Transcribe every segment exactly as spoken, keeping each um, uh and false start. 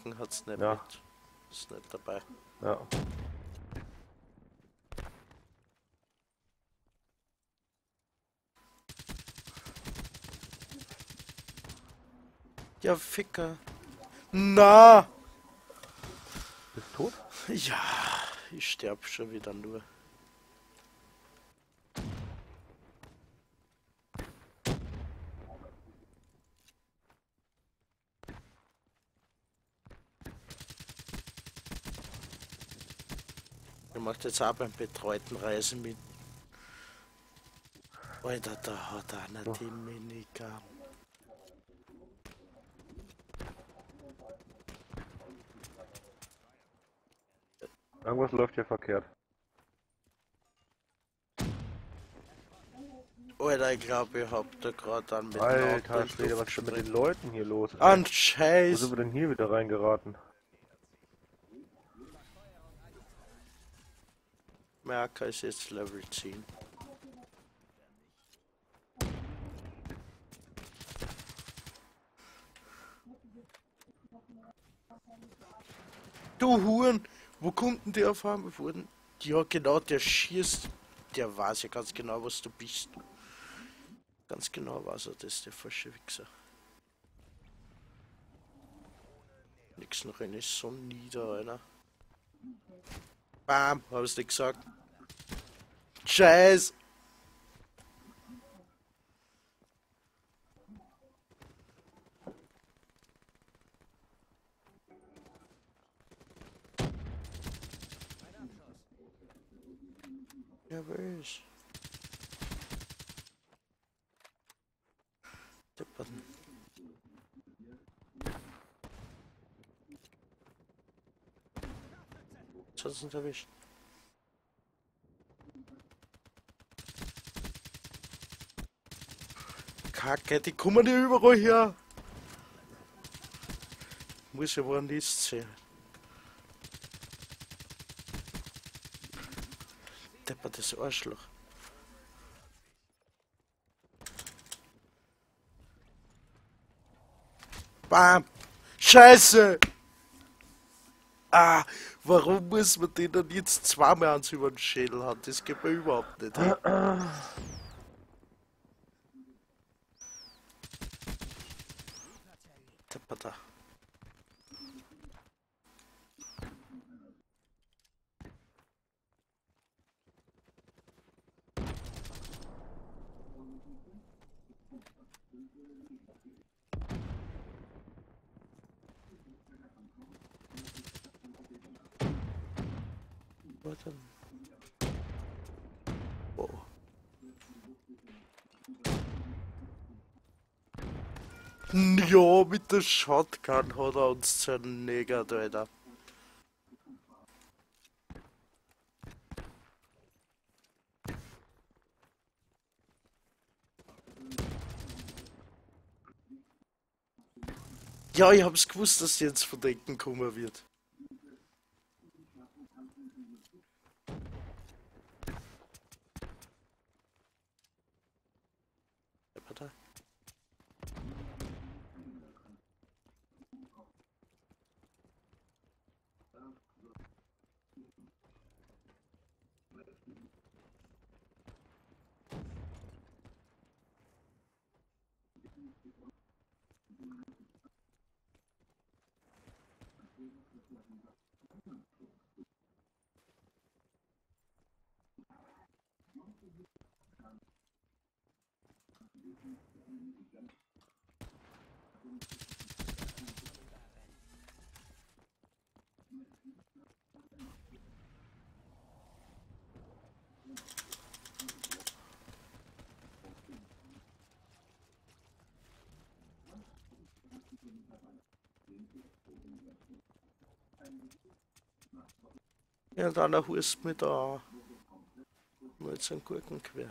Marken hat's nicht Ja. mit. Ist nicht dabei. Ja. Ja, Ficker. Na! Bist tot? Ja, ich sterb schon wieder nur. Er macht jetzt auch beim betreuten Reisen mit. Alter, da hat einer So. die Minigun. Irgendwas läuft hier verkehrt. Alter, ich glaube, ich hab da gerade einen mit Alter Schwede, was ist denn mit den Leuten hier los? Ey? An Wo Scheiß! sind wir denn hier wieder reingeraten? Merker ist jetzt Level zehn. Du Huren! Wo kommt denn der auf einmal wurden? Ja genau, der schießt. Der weiß ja ganz genau, was du bist. Ganz genau weiß er das, der falsche Wichser. Nix noch eine so nieder, einer. Bam, hab ich's nicht gesagt. Scheiß! Ja, was? Deppern. Was hat's uns erwischt? Kacke, die kommen ja überall her. Muss ja wohl ein Nist sein. Deppertes Arschloch. Bam! Scheiße! Ah, warum muss man den dann jetzt zweimal ans über den Schädel haben? Das geht mir überhaupt nicht hin. Depperter. Warte. Oh. Ja, mit der Shotgun hat er uns zernegert, Alter. Ja, ich hab's gewusst, dass jetzt von Decken kommen wird. Warte. Ja, und einer hust mich da an. Nur jetzt einen Gurken quer.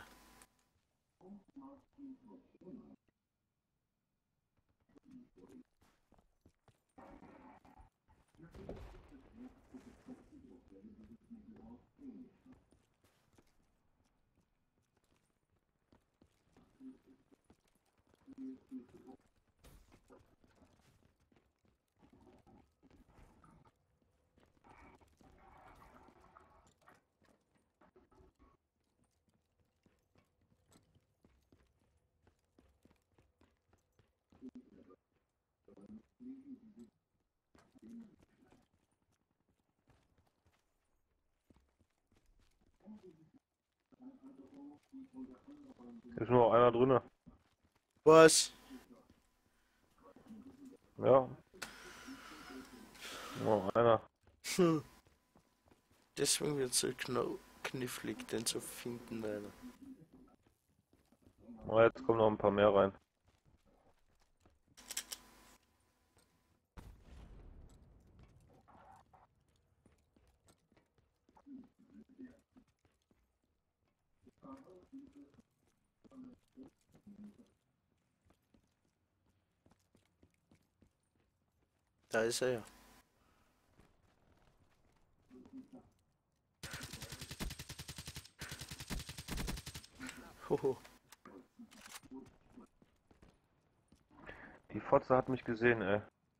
Ist nur noch einer drinne. Was? Ja. Nur noch einer. Hm. Deswegen wird es so kno knifflig, den zu finden, leider. Oh, jetzt kommen noch ein paar mehr rein. Da ist er ja. Hoho. Die Fotze hat mich gesehen, ey.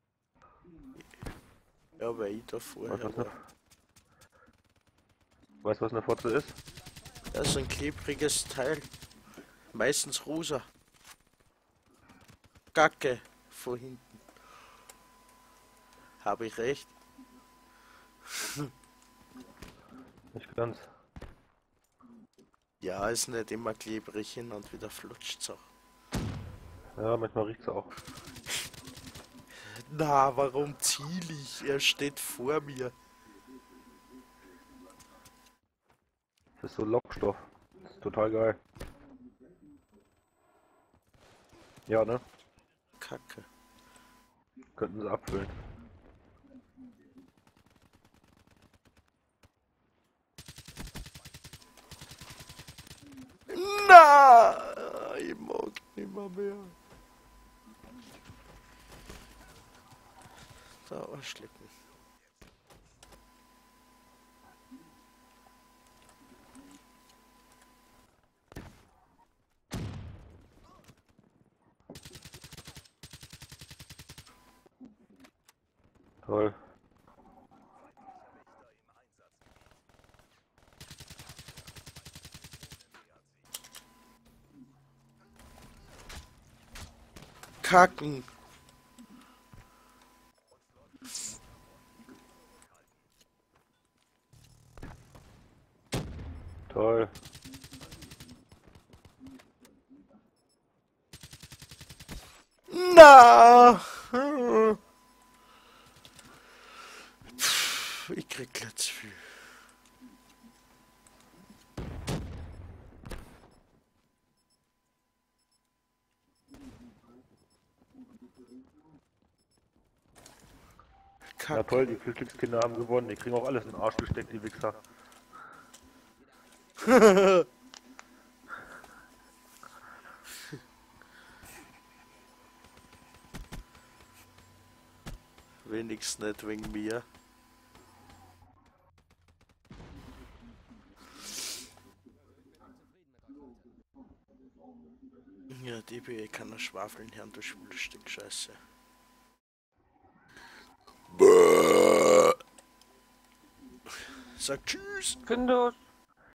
Ja, weil ich da vorher Weißt du, was war. eine, weißt, was eine Fotze ist? Das ist ein klebriges Teil. Meistens rosa. Gacke von hinten. Habe ich recht? Nicht ganz. Ja, ist nicht immer klebrig hin und wieder flutscht's auch. Ja, manchmal riecht's auch. Na, warum ziel ich? Er steht vor mir. Das ist so Lockstoff. Das ist total geil. Ja, ne? Kacke. Könnten sie abfüllen. Na, ich mag nimmer mehr. Da Arschlecken. Toll. Kacken. Toll. Na. Pff, ich krieg gleich zu viel. Ja toll, die Flüchtlingskinder haben gewonnen. Die kriegen auch alles in den Arsch gesteckt, die Wichser. Wenigstens nicht wegen mir. Ja, D B E kann er schwafeln, Herrn, du schwules Stück Scheiße. Bäh. Sag tschüss. Findus.